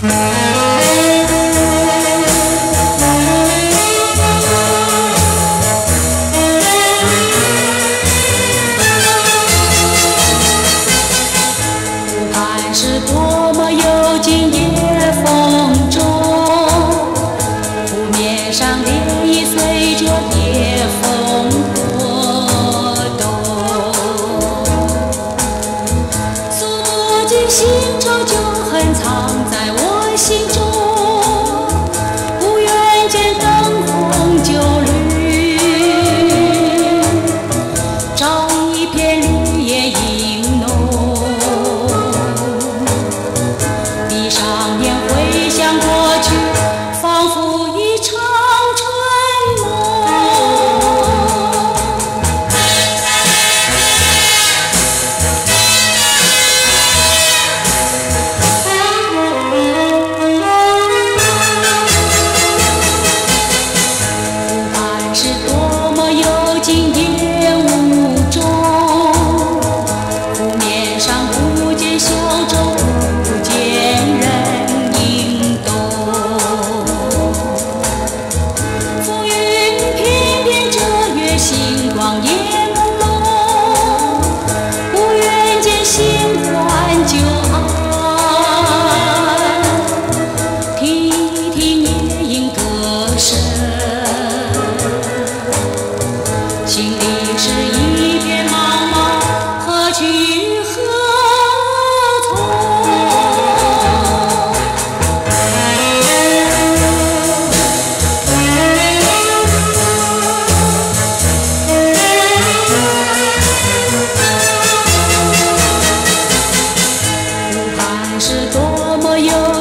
是多么幽静夜风中，湖面上涟漪随着夜风波动，诉不尽新愁旧恨藏在我心中，不愿见灯红酒绿，找一片绿叶映浓。闭上眼回想过去，仿佛一场春梦。不管是多么幽静夜雾中，湖面上不见小舟，不见人影动。浮云翩翩遮月，星光也朦胧，不愿见新欢旧爱，听听夜莺歌声，心里是一片茫茫，何去何从？不管是多么幽